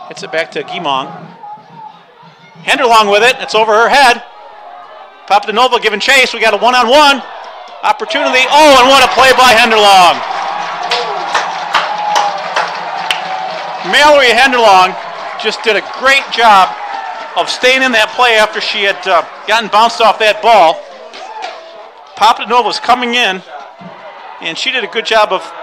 Hits it back to Guimong. Henderlong with it. It's over her head. Papadanova giving chase. We got a one-on-one opportunity. Oh, and what a play by Henderlong. Mallory Henderlong just did a great job of staying in that play after she had gotten bounced off that ball. Papadanova was coming in, and she did a good job of